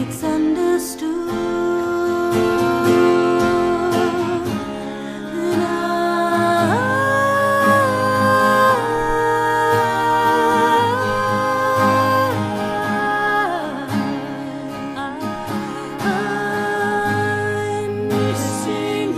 it's understood I'm missing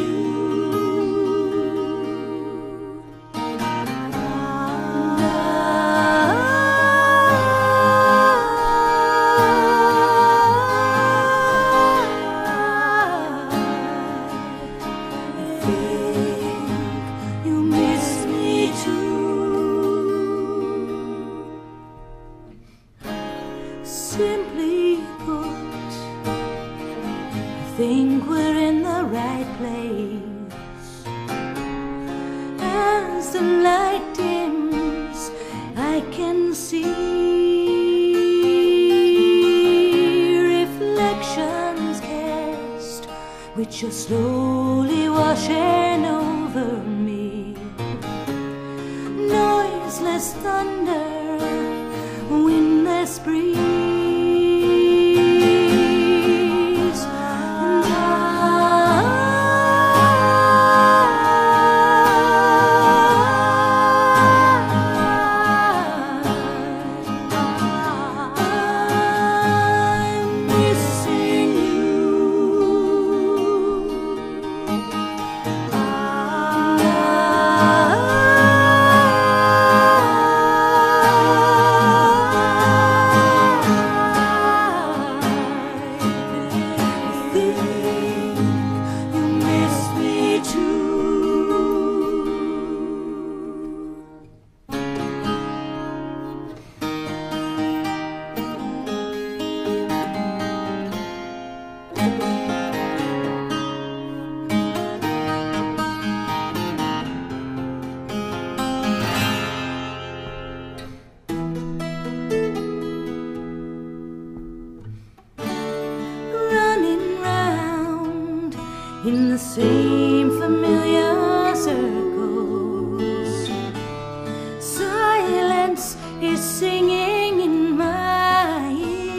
you miss me too. Simply put, I think we're in the right place. As the light dims, I can see reflections cast, which are slowly washing over me. Noiseless thunder, windless breeze, in the same familiar circles. Silence is singing in my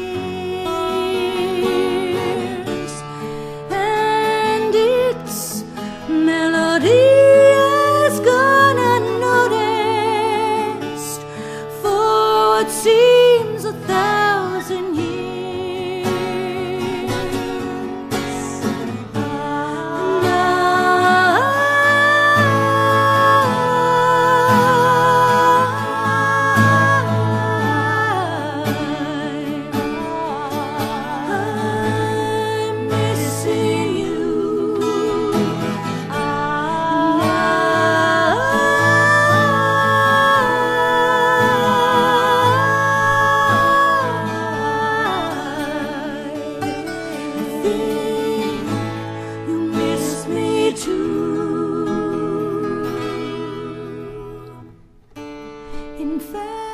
ears, and its melody has gone unnoticed for what seems 1,000 years. You miss me too. In fact,